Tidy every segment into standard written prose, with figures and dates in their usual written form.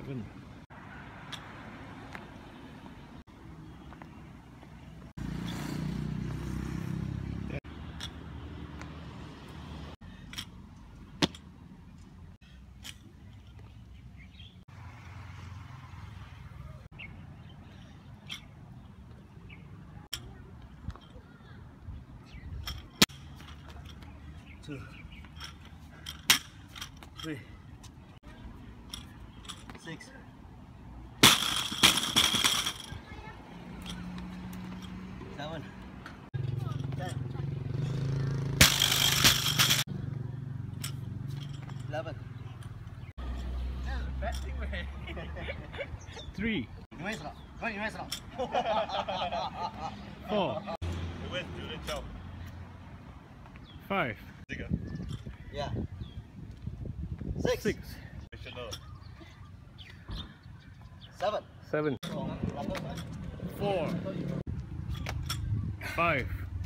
7. Two, 3, 6, 7, 10, 11. 3, 你们意思了？问你们意思了 4, 你问主任教 5, 这个 ？Yeah. 6, 6, professional seven. 7, 4, 5,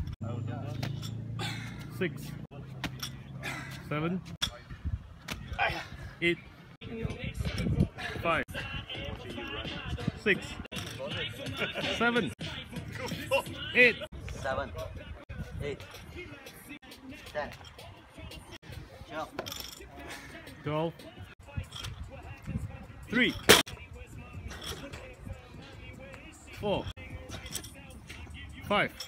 6, 7, 8, 5, 6, 7, 8, 7, 8, 10, 12, 12, 3, 4, 5,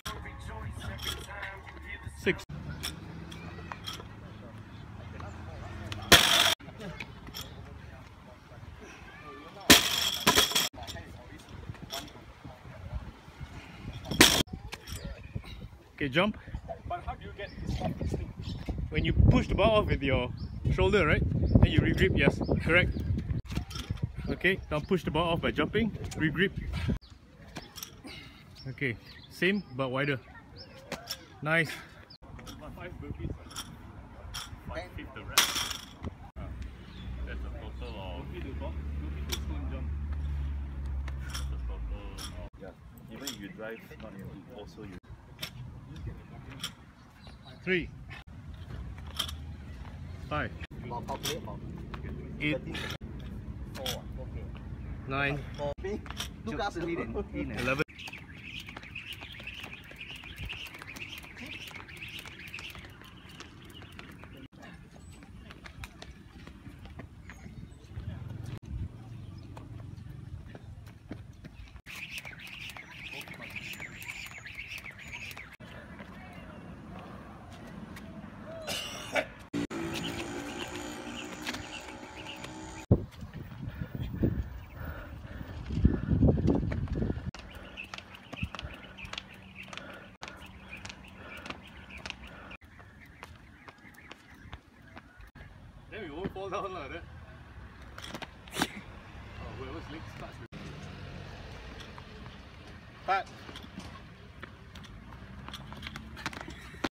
6. Okay, jump. But how do you get this off the stick? When you push the ball off with your shoulder, right? Then you regrip, yes, correct. Okay, now push the ball off by jumping, regrip. Okay, same but wider. Nice. 5 burpees. 1/5 the rest. That's a total of burpee to stone jump. That's a total of, yeah. Even if you drive, not even also you 3, 5, 8, 9, 11. Then we won't fall down like that. Whoever's leg starts with. Cut.